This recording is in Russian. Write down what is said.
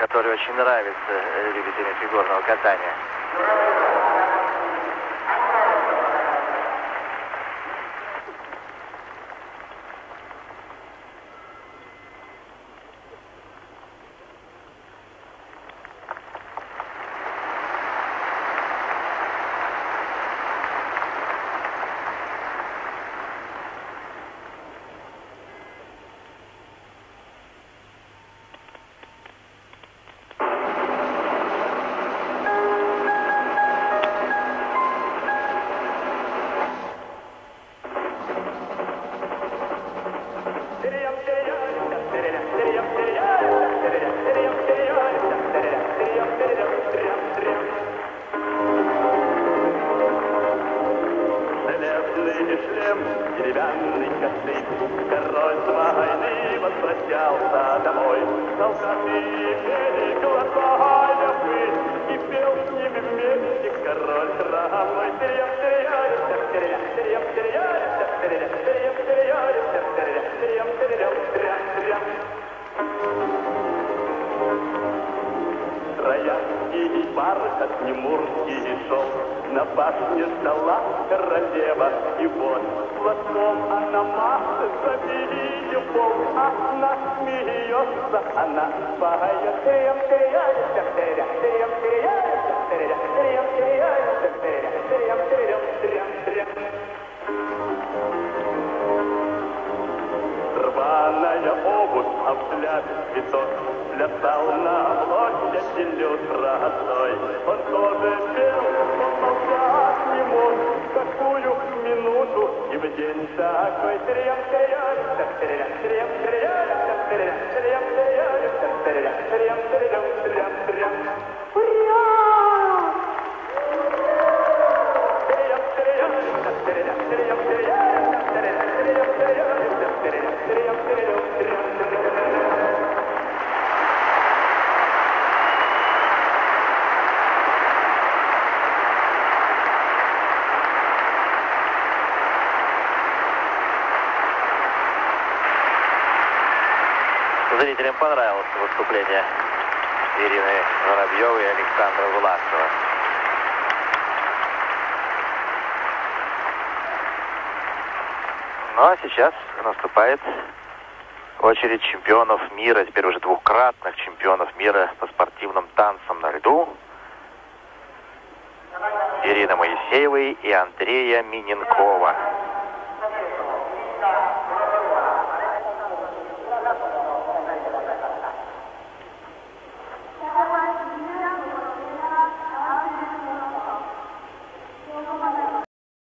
который очень нравится любителям фигурного катания. Деревянный костыль, король с войны возвращался домой. Солдаты пели голоса пыль, и пел с ними вместе король хромой. Троянский бархат немурский шел, на башне ждала королева, и вот платком она машет, забили пол, она смеется, она поет. Рваная обувь, а взгляд цветок, плясал на площади люд простой. Он тоже пел, но молчать не мог, такую минуту и в день такой. Зрителям понравилось выступление Ирины Воробьевой и Александра Власова. Ну а сейчас наступает очередь чемпионов мира, теперь уже двукратных чемпионов мира по спортивным танцам на льду. Ирина Моисеева и Андрея Миненкова.